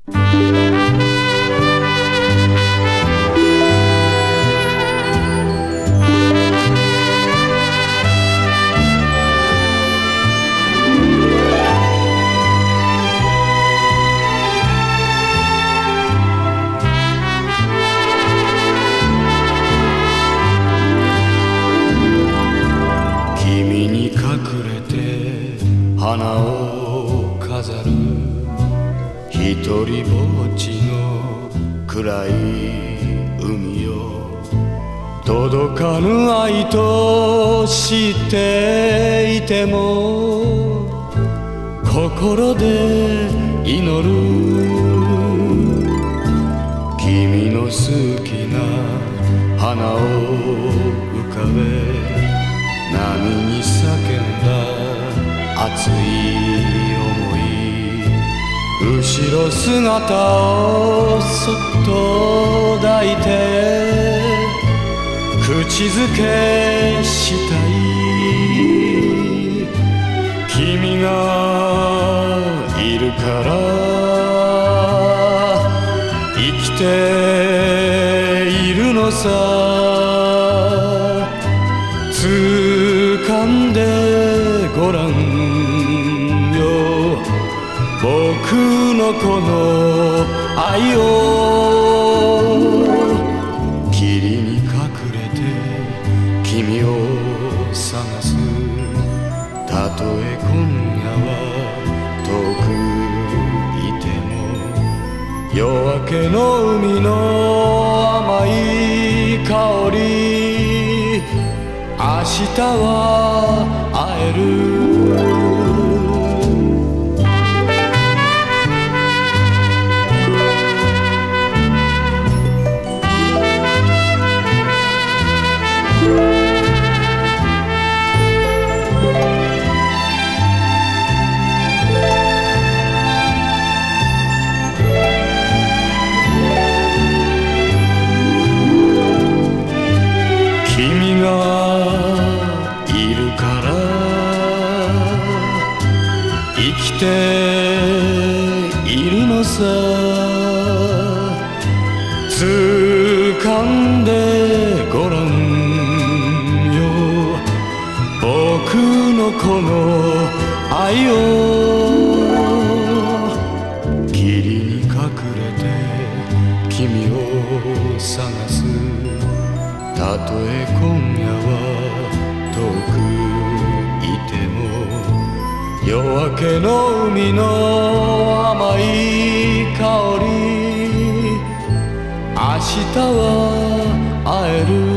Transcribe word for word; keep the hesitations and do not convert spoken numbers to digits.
花を飾るひとりぼっちの暗い海よ、届かぬ愛と知っていても心で祈る。君の好きな花を浮かべ波に叫んだ熱い想い、後ろ姿をそっと抱いて口づけしたい。君がいるから生きているのさ。掴んでごらんよ、僕のこの愛を。霧に隠れて君を探す。たとえ今夜は遠くいても、夜明けの海の甘い香り、明日は会える。君がいるから生きているのさ。掴んでごらんよ、僕のこの愛を。霧に隠れて君を探す。たとえ今夜は遠くいても、夜明けの海の甘い香り、明日は会える。